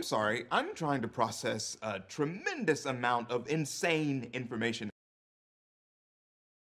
sorry, I'm trying to process a tremendous amount of insane information